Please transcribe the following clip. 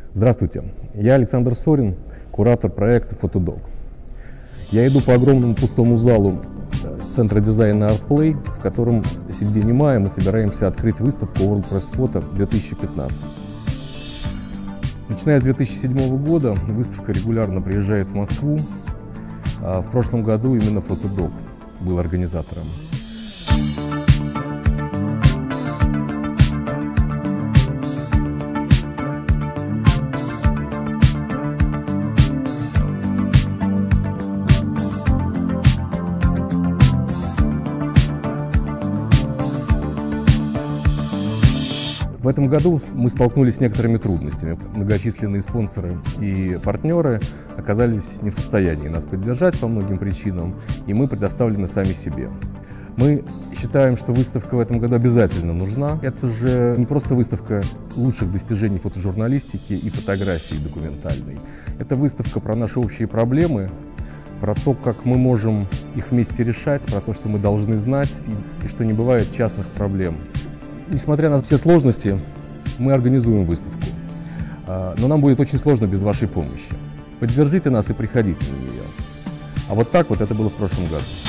Здравствуйте, я Александр Сорин, куратор проекта Photodog. Я иду по огромному пустому залу Центра дизайна ArtPlay, в котором среди день и мая мы собираемся открыть выставку World Press Photo 2015. Начиная с 2007 года выставка регулярно приезжает в Москву. В прошлом году именно Photodog был организатором. В этом году мы столкнулись с некоторыми трудностями. Многочисленные спонсоры и партнеры оказались не в состоянии нас поддержать по многим причинам, и мы предоставлены сами себе. Мы считаем, что выставка в этом году обязательно нужна. Это же не просто выставка лучших достижений фотожурналистики и фотографии документальной. Это выставка про наши общие проблемы, про то, как мы можем их вместе решать, про то, что мы должны знать и что не бывает частных проблем. Несмотря на все сложности, мы организуем выставку, но нам будет очень сложно без вашей помощи. Поддержите нас и приходите на нее. А вот так вот это было в прошлом году.